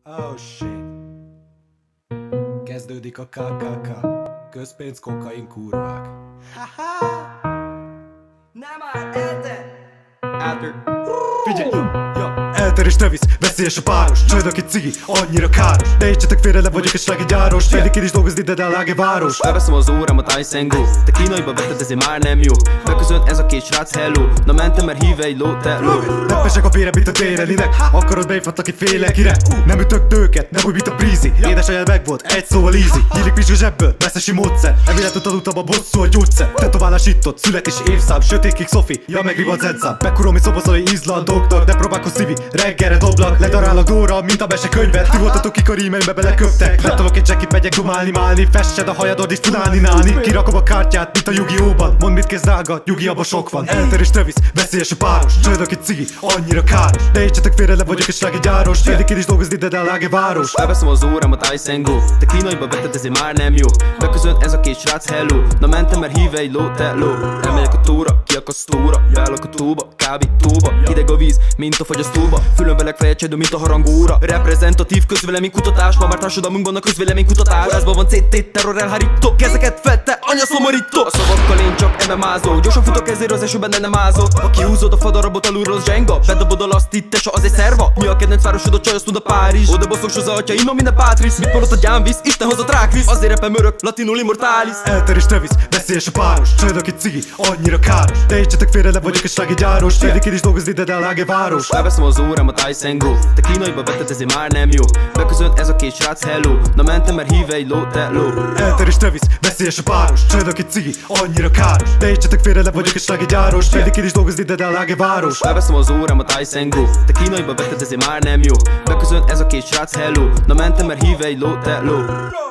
Oh shit. Kezdődik a KKK. Közpénz, kokain, kurvák. Haha! Nem már, Elter! Figyelj! Ja. Elter és Travis, veszélyes a páros. Csajod, aki cigi, annyira káros. Ne értsetek félre, le vagyok egy slági gyáros. Fejlik én is dolgozni, de a láge város. Felveszem az órámat, Ice and Go. Te kínaiba vetted, ezért már nem jó. Beköszönt ez a két srác, hello. Na mentem, mert híve egy lóteló. Teppesek a vére, mint a térelinek. Akarod beifadtak, aki félek kire. Nem ütök tőket, nem úgy, mint a Breezy. Édesanyád meg volt, egy szóval easy. Nyílik vizsga zsebből, veszesi módszer. Eméletet tanultam, a bosszú a gyógyszer. Tetoválás itt-ott, születési évszám. Sötétkék Sophie, ja meg rivad zedzám. Bekurom, szobaszolai izlandoknak. De próbálkoz szívi, reggelre doblak. Ledarálok Dóra, mint a mesekönyvet. Ti voltatok, kik a rímeimbe beleköptek. Letolok egy jackit, megyek dumálni, málni. Fessed a hajadod és fulálni, nálni. Kirakom a kártyát, mint a Yu-Gi-Oh-ban. Mondd, mit kezd drága, Yugi, abba sok van. Elter és Travis, veszélyes a páros. Csajod, aki cigi, annyira káros. Ne értsetek félre, le vagyok egy slági gyáros. Fejlik én is dolgozni, de a láge város. Felveszem az órámat, Ice and Go. Te kínaiba vetted, ezért már nem jó. Beköszönt ez a két srác, hello. Na mentem, mert híve egy lóteló. Elmegyek a túra, kiakasz túra. Beállok a túba, kábít túba. Hideg a víz, mint a fagyasztóba. Fülön velek fejecsedő, mint a harangóra. Reprezentatív közvéleménykutatás. Ma már társadalmunkban a közvéleménykutatás. Házban van CT, terror elhárító. Kezeket fette, anya szomorító. A szavakkal én csak MMA-zó. Gyorsan futok, ezért az esőben ne nem ázok. Ha kihúzod a fadarabot, alulról az zsenga. Bedobod a lasztítesa, az egy szerva. Mi a kedvenc városod, a csaj, azt tud a Párizs. Oda boszos az atya, innom minden Pátrisz. Mit mondott a gyámvíz, Isten hozott rákvisz. Azért repem örök, latinul immortális. Elter és Travis, veszélyes a páros. Csajod, aki cigi, annyira káros. Ne értsetek félre, le vagyok egy slági gyáros. Fejlik én is dolgozni, de a láge város. Felveszem az órámat, Ice and Go. Te kínaiba vetted, ezért már nem jó. Beköszönt ez a két srác, hello. Na mentem, mert híve egy lóteló. Elter és Travis, veszélyes a páros. Csajod, aki cigi, annyira káros. Ne értsetek félre, le vagyok egy slági gyáros. Fejlik én is dolgozni, de a láge város. Felveszem az órámat, Ice and Go. Te kínaiba vetted, ezért már nem jó. Beköszönt ez a két srác, hello. Na mentem, mert híve egy lóteló.